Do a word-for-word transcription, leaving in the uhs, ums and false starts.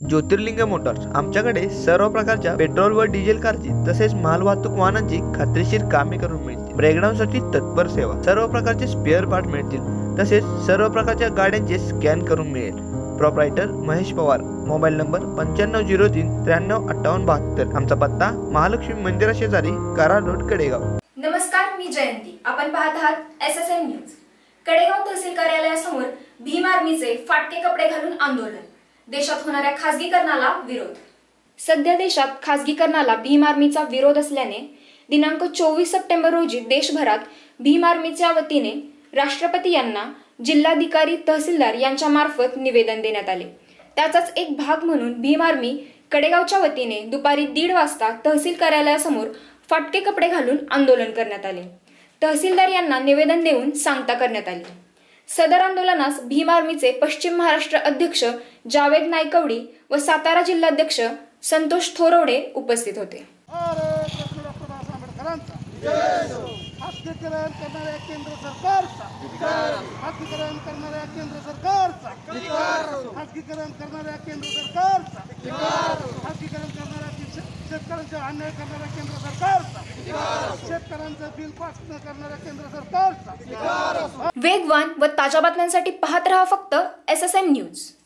ज्योतिर्लिंग Motors आमच्याकडे सर्व प्रकारच्या पेट्रोल व डिझेल कारची तसेच मालवाहतूक वाहनांची खात्रीशीर कामे करून मिळतील। ब्रेकडाऊनसाठी तत्पर सेवा, सर्व प्रकारचे स्पेअर पार्ट मिळतील तसेच सर्व प्रकारच्या गाड्यांचे स्कॅन करून मिळेल। Proprietor Mahesh Pawar, mobile number पंच्याण्णव झिरो तीन त्र्याण्णव अठ्ठावन्न बहात्तर। आमचा पत्ता महालक्ष्मी मंदिरा शेजारी कराड रोड कडेगाव। नमस्कार, मी जयंती। आपण पाहत आहात S S N news. Kadegaon तहसील कार्यालयासमोर भीम आर्मीचे फाटके कपडे घालून आंदोलन। देशात होणाऱ्या खासगीकरणाला विरोध। सध्या देशात खासगीकरणाला भीम आर्मीचा विरोध असल्याने दिनांक चोवीस सप्टेंबर रोजी देशभरात भीम आर्मीच्या वतीने राष्ट्रपती यांना जिल्हाधिकारी तहसीलदार यांच्या मार्फत निवेदन देण्यात आले। त्याचाच एक भाग म्हणून भीम आर्मी कडेगावच्या वतीने दुपारी दीड वाजता तहसील कार्यालयासमोर फाटके कपडे घालून आंदोलन करण्यात आले। तहसीलदार यांना निवेदन देऊन सांगता करण्यात आली। सदर आंदोलनास भीम आर्मीचे पश्चिम महाराष्ट्र अध्यक्ष जावेद नायकवडी व सातारा जिल्हाध्यक्ष संतोष थोरवडे उपस्थित होते। खासगीकरण करणाऱ्या केंद्र सरकारचा खासगीकरण करणाऱ्या केंद्र सरकारचा खासगीकरण करणाऱ्या केंद्र सरकारचा खासगीकरण करणाऱ्या शेतकऱ्यांचा अन्याय करणाऱ्या केंद्र सरकारचा शेतकऱ्यांचं बिल पास न करणाऱ्या केंद्र सरकारचा। वेगवान व ताज्या बातम्यांसाठी पाहत रहा फक्त एस एस एन न्यूज।